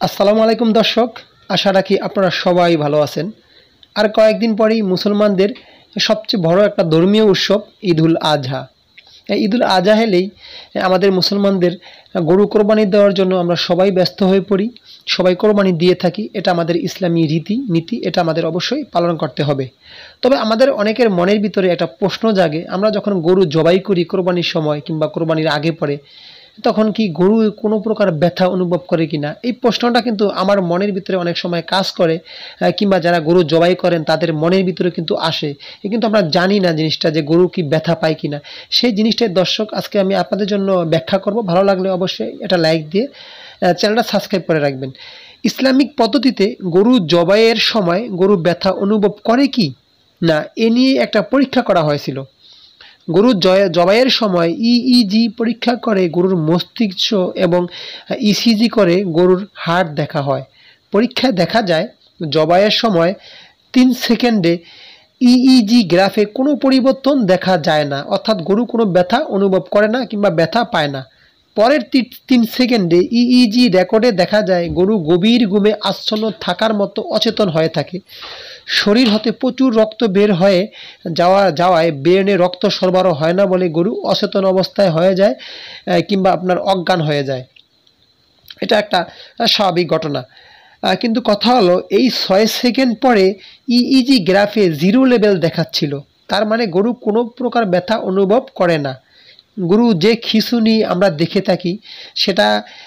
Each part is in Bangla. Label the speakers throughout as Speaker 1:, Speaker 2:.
Speaker 1: আসসালামু আলাইকুম দর্শক, আশা রাখি আপনারা সবাই ভালো আছেন। আর কয়েকদিন পরেই মুসলমানদের সবচেয়ে বড় একটা ধর্মীয় উৎসব ঈদুল আজহা। এই ঈদুল আজহা এলেই আমাদের মুসলমানদের গরু কোরবানি দেওয়ার জন্য আমরা সবাই ব্যস্ত হয়ে পড়ি, সবাই কোরবানি দিয়ে থাকি। এটা আমাদের ইসলামী রীতি নীতি, এটা আমাদের অবশ্যই পালন করতে হবে। তবে আমাদের অনেকের মনের ভিতরে একটা প্রশ্ন জাগে, আমরা যখন গরু জবাই করি কোরবানির সময় কিংবা কোরবানির আগে পরে, তখন কি গরু কোনো প্রকার ব্যথা অনুভব করে কিনা, এই প্রশ্নটা কিন্তু আমার মনের ভিতরে অনেক সময় কাজ করে। কিংবা যারা গরু জবাই করেন তাদের মনের ভিতরে কিন্তু আসে, কিন্তু আমরা জানি না জিনিসটা যে গরু কি ব্যথা পায় কিনা। সেই জিনিসটাই দর্শক আজকে আমি আপনাদের জন্য ব্যাখ্যা করব। ভালো লাগলে অবশ্যই এটা লাইক দিয়ে চ্যানেলটা সাবস্ক্রাইব করে রাখবেন। ইসলামিক পদ্ধতিতে গরু জবাইয়ের সময় গরু ব্যথা অনুভব করে কি না, এ নিয়ে একটা পরীক্ষা করা হয়েছিল। গরু জবাইয়ের সময় ইইজি পরীক্ষা করে গরুর মস্তিষ্ক এবং ইসিজি করে গরুর হাড় দেখা হয়। পরীক্ষায় দেখা যায় জবাইয়ের সময় 3 সেকেন্ডে ইইজি গ্রাফে কোনো পরিবর্তন দেখা যায় না, অর্থাৎ গরু কোনো ব্যথা অনুভব করে না কিংবা ব্যথা পায় না। পরের 3 সেকেন্ডে ইইজি রেকর্ডে দেখা যায় গরু গভীর ঘুমে আচ্ছন্ন থাকার মতো অচেতন হয়ে থাকে। শরীর হতে প্রচুর রক্ত বের হয়ে যাওয়ায় ব্রেনে রক্ত সরবরাহ হয় না বলে গরু অচেতন অবস্থায় হয়ে যায় কিংবা আপনার অজ্ঞান হয়ে যায়। এটা একটা স্বাভাবিক ঘটনা। কিন্তু কথা হলো, এই 6 সেকেন্ড পরে ইইজি গ্রাফে 0 লেভেল দেখাচ্ছিল। তার মানে গরু কোনো প্রকার ব্যথা অনুভব করে না। গরু যে খিঁচুনি আমরা দেখে থাকি সেটা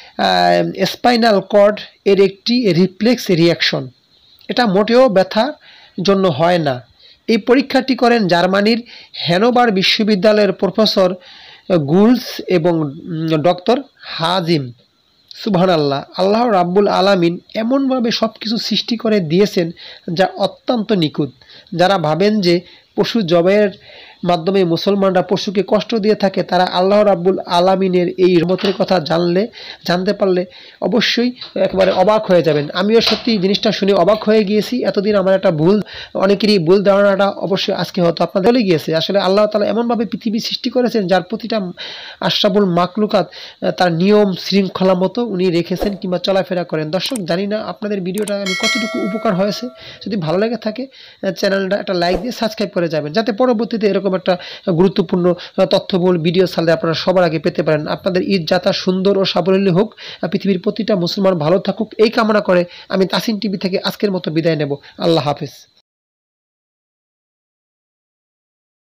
Speaker 1: স্পাইনাল কর্ড এর একটি রিফ্লেক্স রিয়াকশন। এটা মোটেও ব্যথার জন্য হয় না। এই পরীক্ষাটি করেন জার্মানির হ্যানোভার বিশ্ববিদ্যালয়ের প্রফেসর গুলস এবং ডক্টর হাজিম। সুবহানাল্লাহ, আল্লাহ রাব্বুল আলামিন এমনভাবে সব কিছু সৃষ্টি করে দিয়েছেন যা অত্যন্ত নিখুঁত। যারা ভাবেন যে পশু জবাইয়ের মাধ্যমে মুসলমানরা পশুকে কষ্ট দিয়ে থাকে, তারা আল্লাহ রাব্বুল আলামিনের এই রহমতের কথা জানতে পারলে অবশ্যই একেবারে অবাক হয়ে যাবেন। আমিও সত্যি জিনিসটা শুনে অবাক হয়ে গিয়েছি। এতদিন আমার একটা অনেকেরই ভুল ধারণাটা অবশ্যই আজকে হয়তো আপনাদের বলে গিয়েছে। আসলে আল্লাহ তাআলা এমনভাবে পৃথিবী সৃষ্টি করেছেন যার প্রতিটা আশরাফুল মাখলুকাত তার নিয়ম শৃঙ্খলা মতো উনি রেখেছেন কিংবা চলাফেরা করেন। দর্শক, জানি না আপনাদের ভিডিওটা আমি কতটুকু উপকার হয়েছে। যদি ভালো লেগে থাকে চ্যানেলটা একটা লাইক দিয়ে সাবস্ক্রাইব করে যাবেন, যাতে পরবর্তীতে এরকম একটা গুরুত্বপূর্ণ তথ্যবহুল ভিডিও ছাড়লে আপনারা সবার আগে পেতে পারেন। আপনাদের ঈদ যাত্রা সুন্দর ও সাবলীল হোক, পৃথিবীর প্রতিটা মুসলমান ভালো থাকুক, এই কামনা করে আমি তাসিন টিভি থেকে আজকের মতো বিদায় নেব। আল্লাহ হাফেজ।